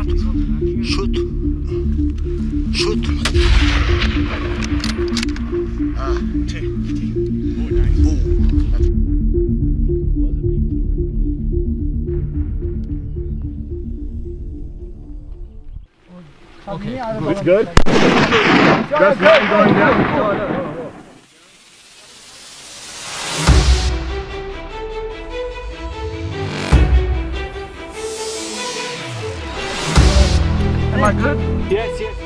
Shoot. Shoot. Okay, it's good. Just nothing going down. Am I good? Yes, yes.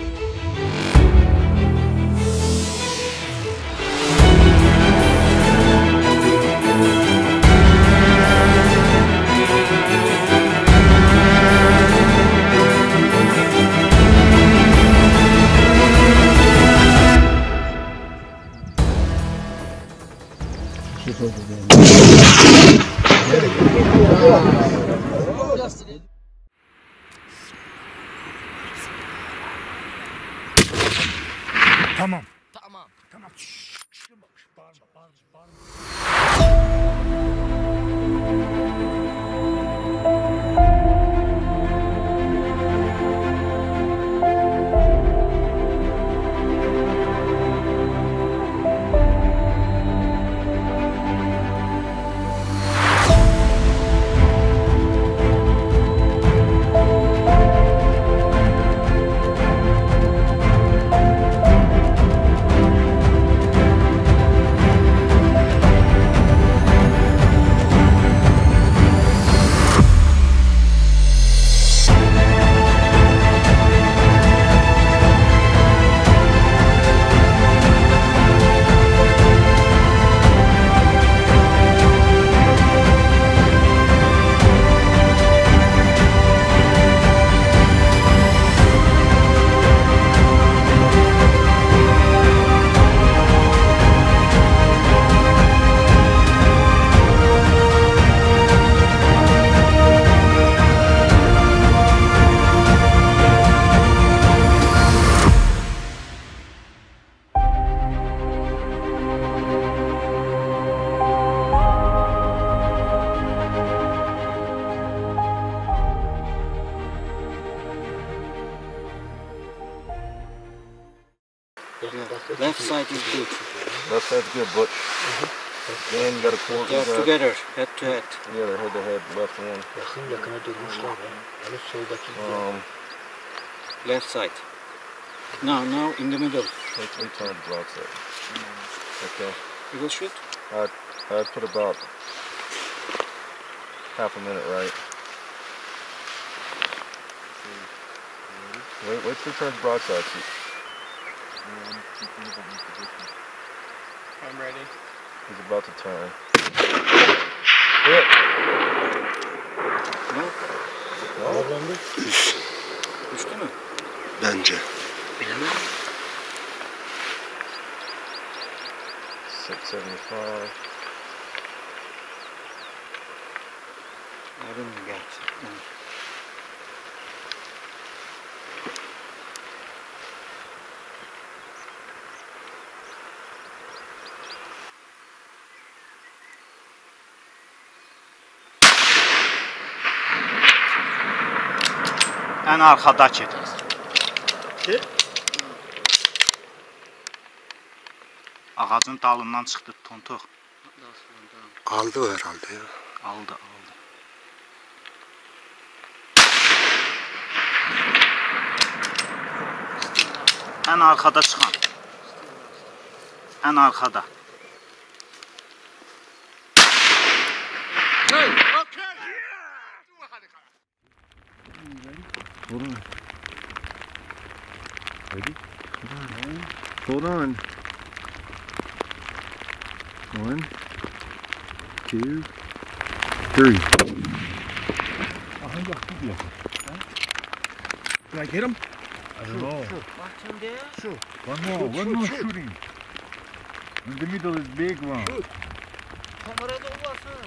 Tamam. Tamam. Tamam. Bağırma, bağırma. Left side is good. Left side's good, but then you gotta pull They are together, head to head. Yeah, they're head to head, left one. Yakın yakına durmuşlar ya. Hani soldaki Left side. Now in the middle. They turned broadside. Okay. You will shoot? I'd put about half a minute right. Wait till he turns broadside. I'm ready. He's about to turn. No. Havalandı. Düştü mü? Bence. 675. I didn't get. No. En arkadaki. Ağacın dalından çıxdı tontoq. Aldı o herhalde ya. Aldı. En arkada çıxan. En arkada. Ready? Hold on. 1, 2, 3. Did I get him? I don't know. One more shooting. In the middle is big one. Kamerada olmasın.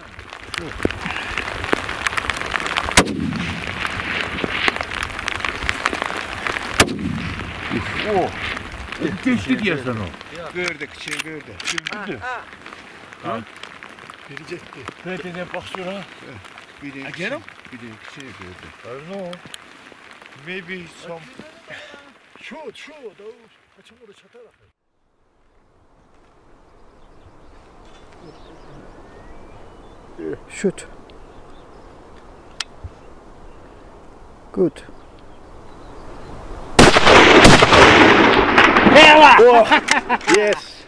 Oh! Geçti diye sana. Gördü, küçüğü gördü. Gördü. Ha? Biri gitti. Nerede bak şuna. Biri Again? Biri küçüğü gördü. I don't know. Maybe some. Shoot. Kaçın orada çatarak. Shoot. Good. Yes.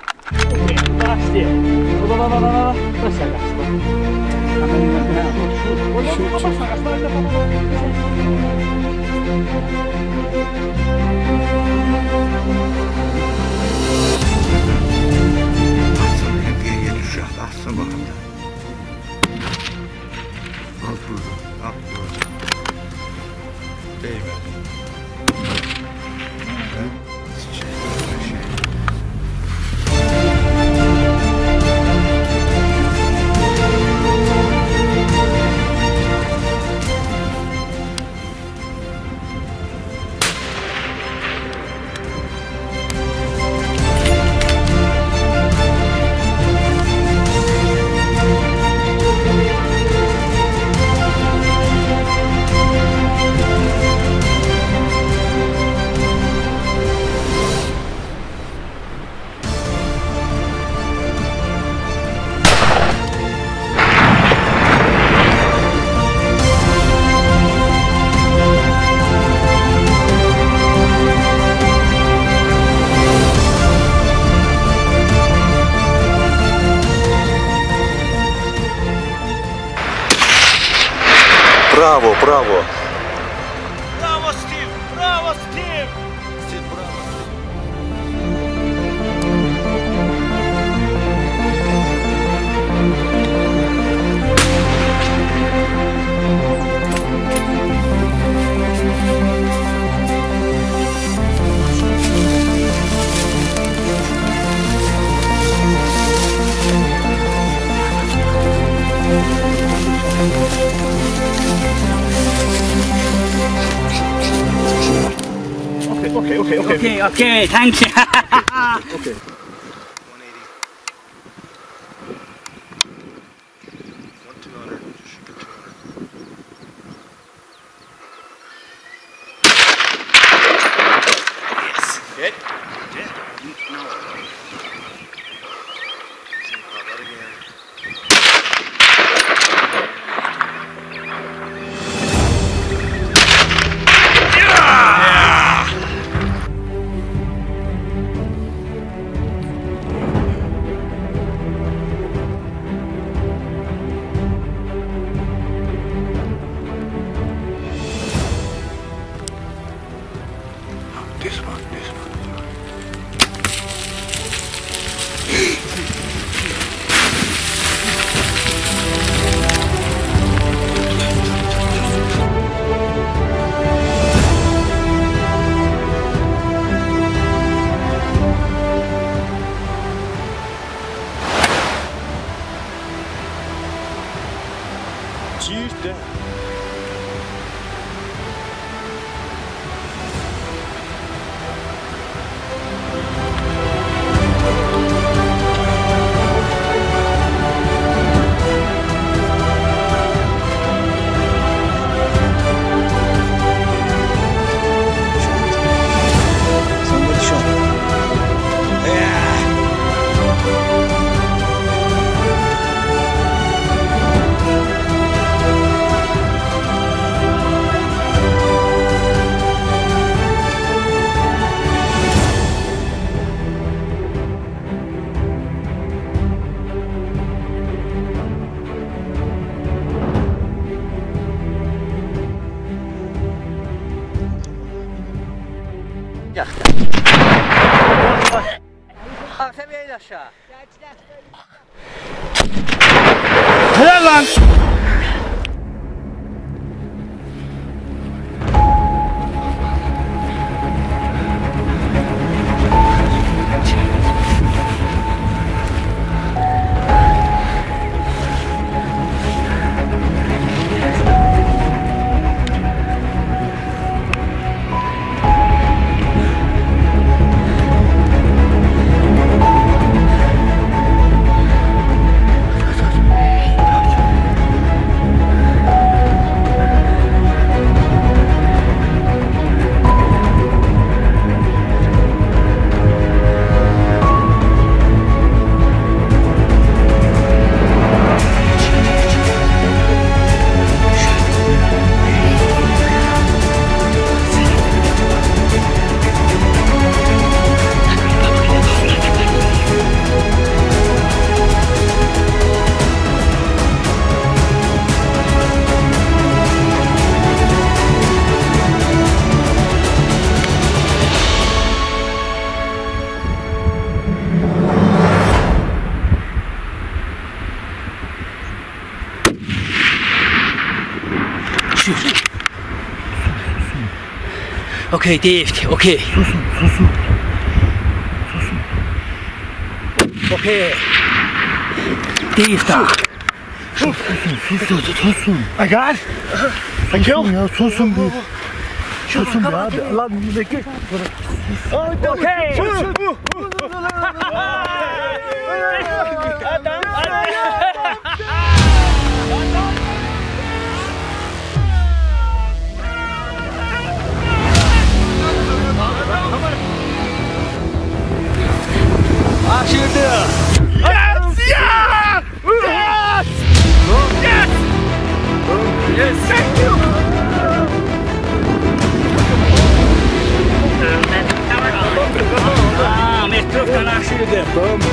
Atsana hediye gel uşaq. Atsın bakalım. Al burada. Al burada. Değmez. Bravo. Bravo Steve! Bravo Steve! Okay, thank you. Okay. 180. Want 200. Shoot the 200. Yes. Hit. Hit. No. See, pop that again. This one. Cidden. Somebody shot. Bak seviyeyi aşağı. Helal lan. Okay, Dave. Okay. Okay. Dave da. I got. I killed. Ya susun bu. Susun ya abi. Lan bekle. Okay. Metrofdan aşırdı.